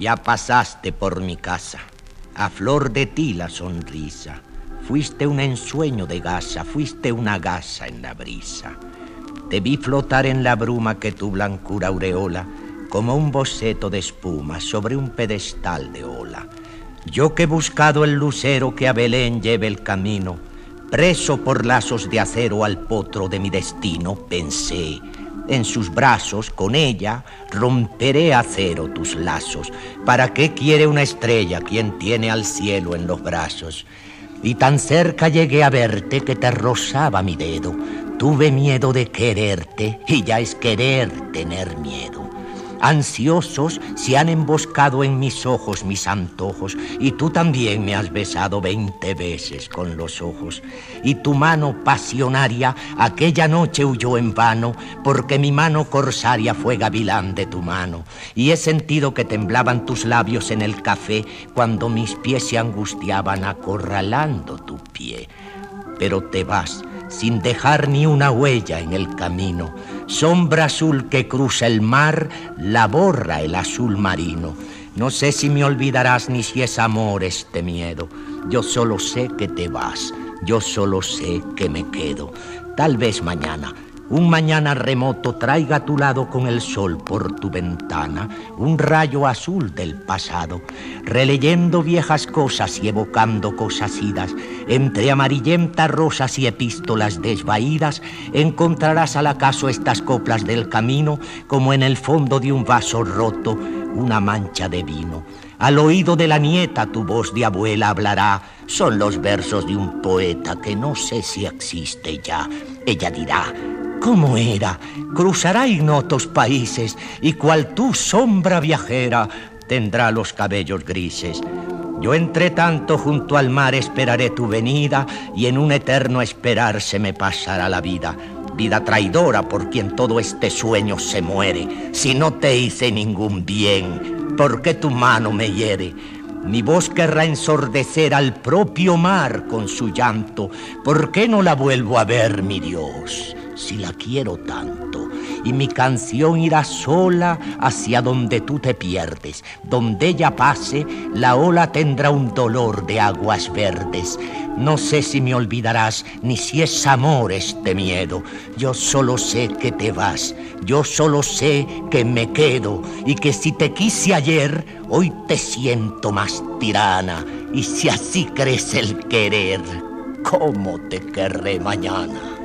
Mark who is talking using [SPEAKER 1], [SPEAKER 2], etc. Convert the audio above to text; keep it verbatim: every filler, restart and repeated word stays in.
[SPEAKER 1] Ya pasaste por mi casa, a flor de ti la sonrisa. Fuiste un ensueño de gasa, fuiste una gasa en la brisa. Te vi flotar en la bruma que tu blancura aureola, como un boceto de espuma sobre un pedestal de ola. Yo que he buscado el lucero que a Belén lleve el camino, preso por lazos de acero al potro de mi destino, pensé, en sus brazos, con ella, romperé a cero tus lazos. ¿Para qué quiere una estrella quien tiene al cielo en los brazos? Y tan cerca llegué a verte que te rozaba mi dedo. Tuve miedo de quererte y ya es querer tener miedo. Ansiosos se han emboscado en mis ojos mis antojos, y tú también me has besado veinte veces con los ojos. Y tu mano pasionaria aquella noche huyó en vano, porque mi mano corsaria fue gavilán de tu mano. Y he sentido que temblaban tus labios en el café cuando mis pies se angustiaban acorralando tu pie. Pero te vas sin dejar ni una huella en el camino. Sombra azul que cruza el mar, la borra el azul marino. No sé si me olvidarás ni si es amor este miedo. Yo solo sé que te vas, yo solo sé que me quedo. Tal vez mañana, un mañana remoto, traiga a tu lado con el sol por tu ventana un rayo azul del pasado, releyendo viejas cosas y evocando cosas idas. Entre amarillentas rosas y epístolas desvaídas encontrarás al acaso estas coplas del camino, como en el fondo de un vaso roto una mancha de vino. Al oído de la nieta tu voz de abuela hablará, son los versos de un poeta que no sé si existe ya. Ella dirá, ¿cómo era? Cruzará ignotos países y cual tú sombra viajera tendrá los cabellos grises. Yo entre tanto junto al mar esperaré tu venida y en un eterno esperar se me pasará la vida. Vida traidora por quien todo este sueño se muere. Si no te hice ningún bien, ¿por qué tu mano me hiere? Mi voz querrá ensordecer al propio mar con su llanto. ¿Por qué no la vuelvo a ver, mi Dios, si la quiero tanto? Y mi canción irá sola hacia donde tú te pierdes. Donde ella pase, la ola tendrá un dolor de aguas verdes. No sé si me olvidarás, ni si es amor este miedo. Yo solo sé que te vas, yo solo sé que me quedo, y que si te quise ayer, hoy te siento más tirana. Y si así crece el querer, ¿cómo te querré mañana?